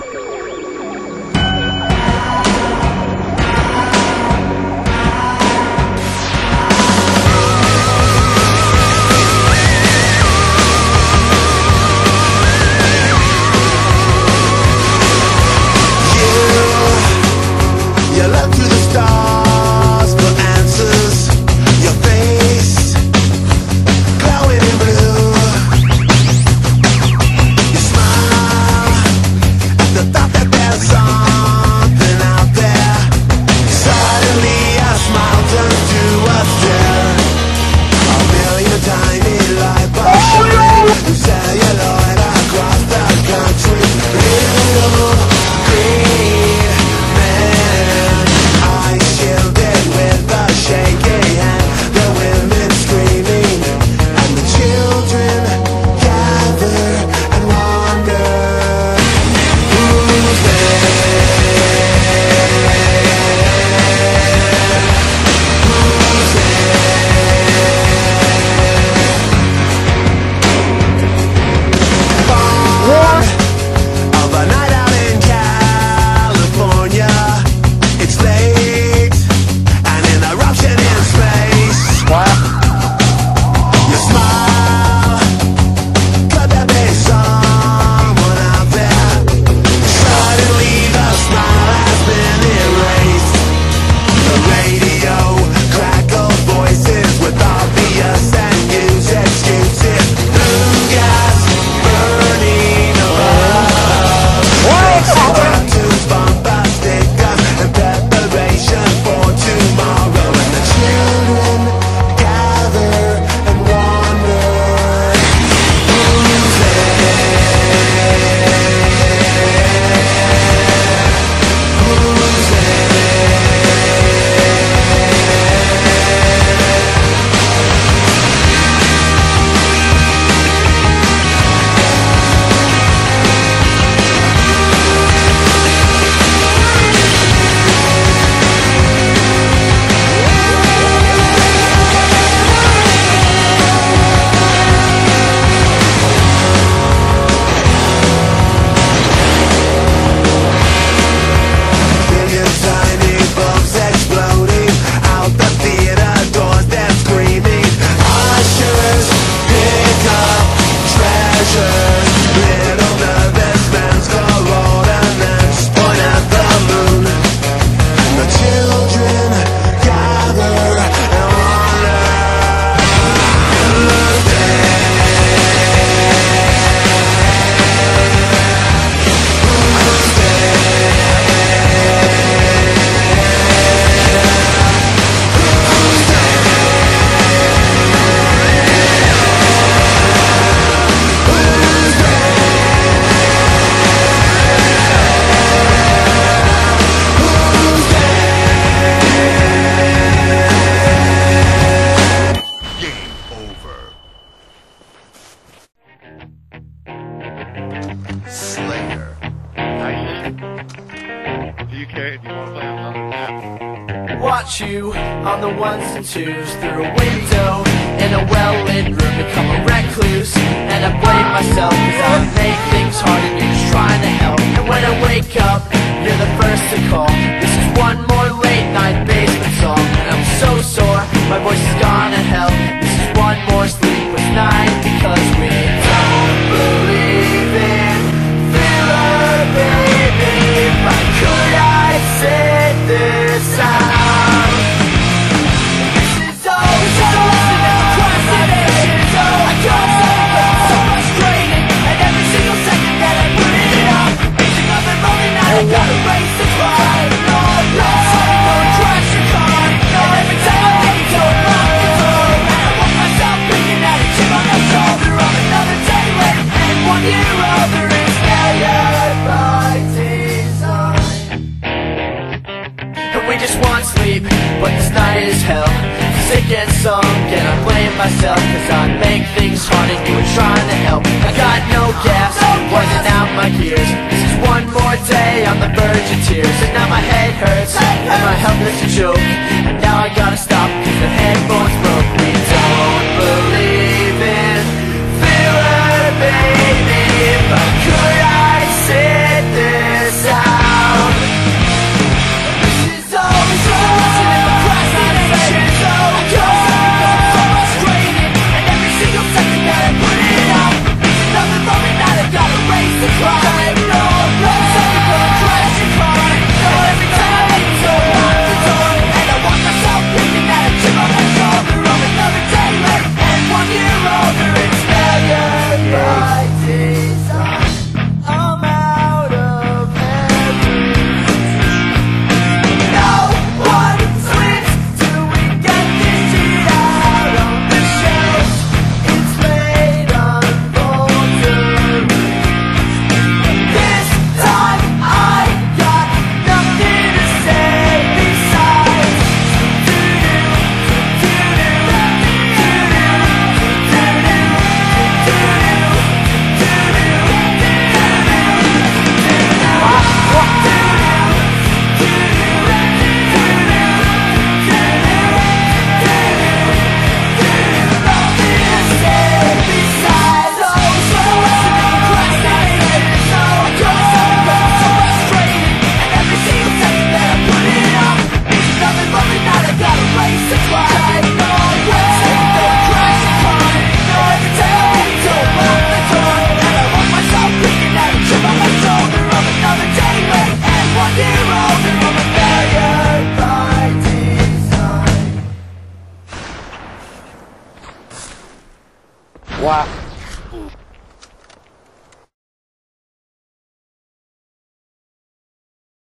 Watch you on the ones and twos through a window in a well-lit room, become a recluse. And I blame myself cause I make things hard and you're just trying to help. And when I wake up, you're the first to call. This is one more late night basement song. And I'm so sore, my voice is gone to hell. This is one more sleepless night because we don't believe in filler, baby. But could I sit this out? I gotta race to cry, no, no, crash your car. And every time I get to a lock the door, and I want myself picking at a chip on my shoulder. I'm another day late, and 1 year older is failure by design. And we just want sleep, but this night is hell. Sick and sunk, and I blame myself cause I make things hard and you were trying to help. I got no gas, wasn't out my gears. This is one more day on the verge of tears. And now my head hurts, and my health is a joke. And now I gotta stop cause the headphones broke. We don't believe in filler, baby. But could I sit there? ว่า